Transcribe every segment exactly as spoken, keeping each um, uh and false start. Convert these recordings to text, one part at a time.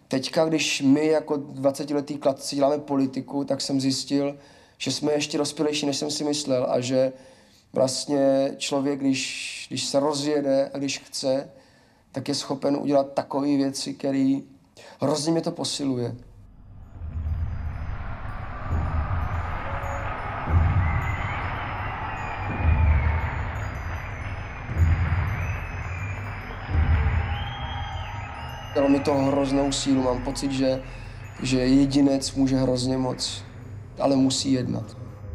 teďka, když my jako dvacetiletí kladci děláme politiku, tak jsem zjistil, že jsme ještě dospělejší, než jsem si myslel a že vlastně člověk, když, když se rozjede a když chce, tak je schopen udělat takové věci, které hrozně mě to posiluje. Dalo mi to hroznou sílu, mám pocit, že, že jedinec může hrozně moc, ale musí jednat.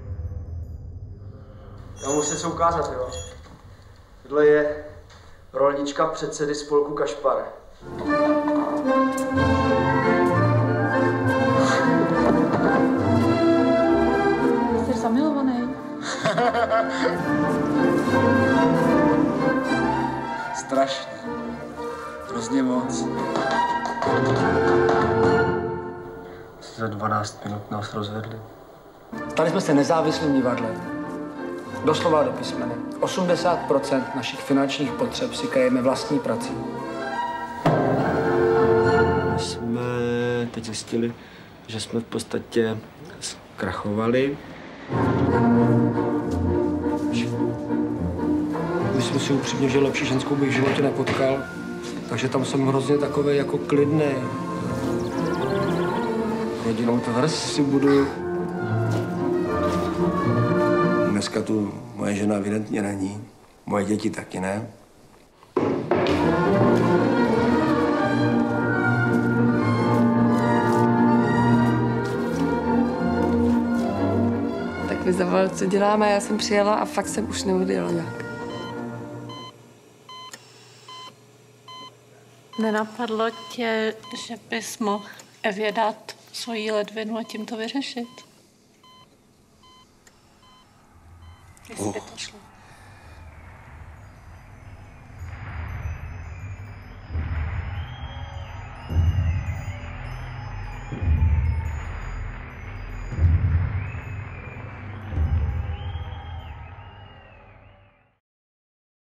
Já musím se ukázat, jo. Tohle je rolnička předsedy spolku Kašpar. Jsi zamilovaný? Strašně. Hrozně moc. Za dvanáct minut nás rozvedli. Stali jsme se nezávislým divadlem. Doslova do písmene. osmdesát procent našich finančních potřeb si kryjeme vlastní prací. Jsme teď zjistili, že jsme v podstatě zkrachovali. Myslím si upřímně, že lepší ženskou bych v životě nepotkal. Takže tam jsem hrozně takový jako klidný. Rodinou tvrz si budu. Dneska tu moje žena evidentně není, moje děti taky ne. Tak mi zavolal, co děláme, já jsem přijela a fakt jsem už neodjela nějak. Nenapadlo tě, že bys mohl Evě dát svoji ledvinu a tím to vyřešit? Jestli by to šlo.